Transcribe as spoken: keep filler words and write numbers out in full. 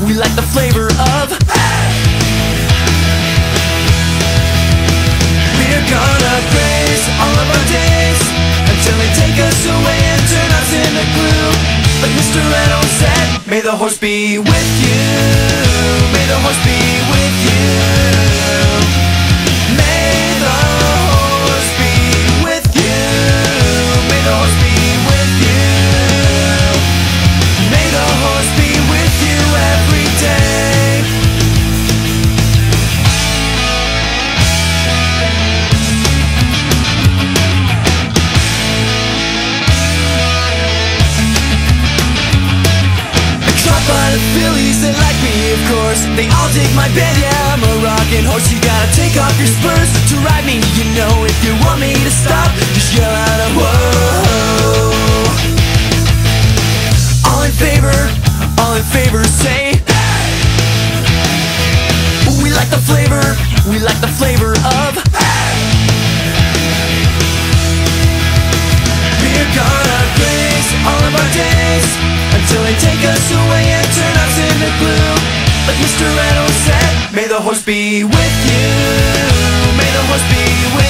we like the flavor of. We're gonna praise all of our days until they take us away and turn us into glue. Like Mister Reynolds said, may the horse be with you. May the horse be with you. May the horse be with you. May the horse be with you. May the horse be with you every day. By the Phillies, they like me, of course. They all dig my band, yeah, I'm a rockin' horse. You gotta take off your spurs to ride me, you know. If you want me to stop, just yell out a whoa. All in favor, all in favor, say hey! We like the flavor, we like the flavor of hey! We're gonna praise all of our days until they take us away and turn us into glue. Like Mister Reynolds said, may the horse be with you. May the horse be with you.